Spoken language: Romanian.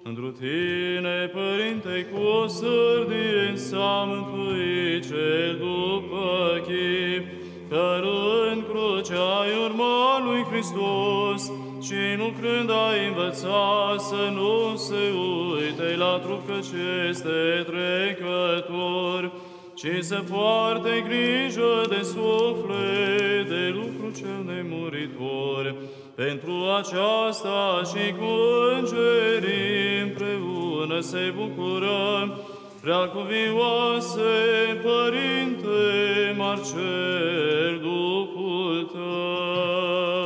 Întru tine, Părinte, cu o sârdie s-a mântuit cel după chip, cărând crucea ai urma lui Hristos și lucrând ai învățat să nu se uite la trup căci este trecător, ci să poarte grijă de suflet, de lucru cel nemuritor. Pentru aceasta și cu îngerii împreună se bucurăm, Preacuvioase Părinte Marcel, dupul tău.